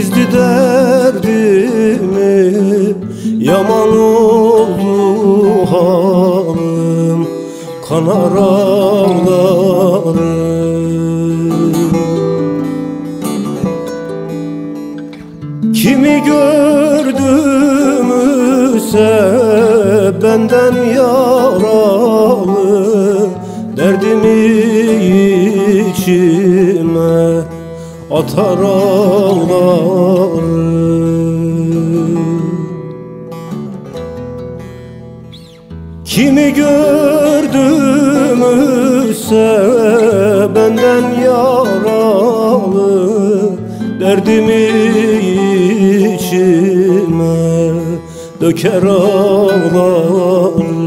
gizli derdimi, yaman oldu halim, kanar ağlarım. Kimi gördümse benden yaralı, derdimi içime atar ağlarım. Kimi gördümse benden yaralı, derdimi içime döker ağlarım.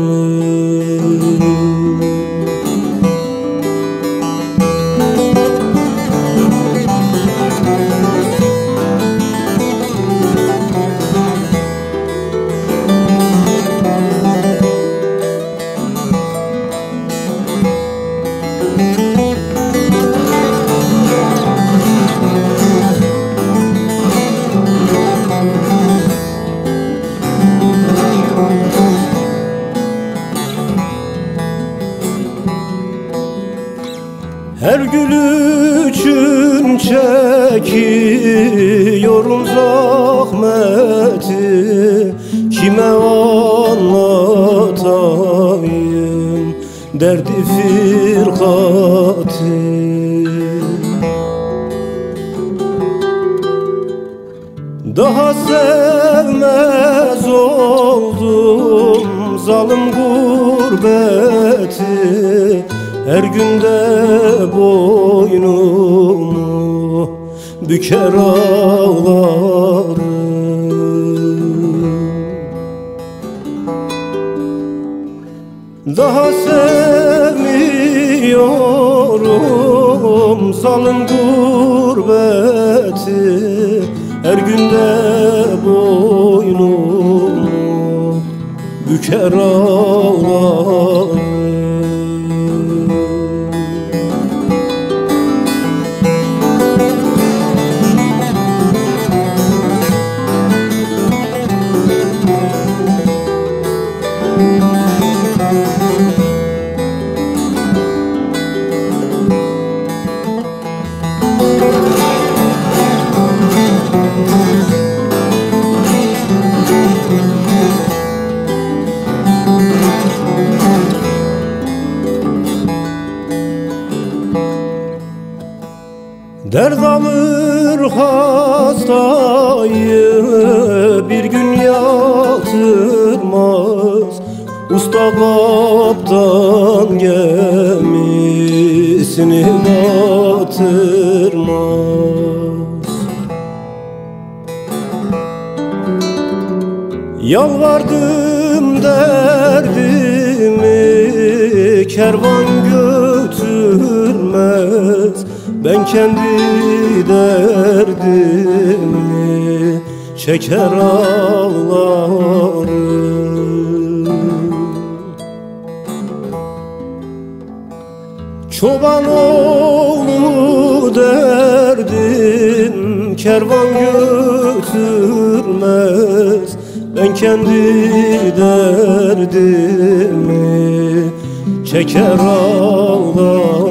Her gül için çekiyorum zahmeti, kime anlatayım derdi firkati. Daha sevmez oldum zalim gurbeti, her günde boynumu büker ağlarım. Daha sevmiyorum zalim gurbeti, her günde boynumu büker ağlarım. Dert alır hastayı, bir gün yatırmaz, usta kaptan gemisini batırmaz. Yalvardım derdimi kervan götürmez, ben kendi derdimi çeker ağlarım. Çoban oğlu derdim kervan götürmez, ben kendi derdimi çeker ağlarım.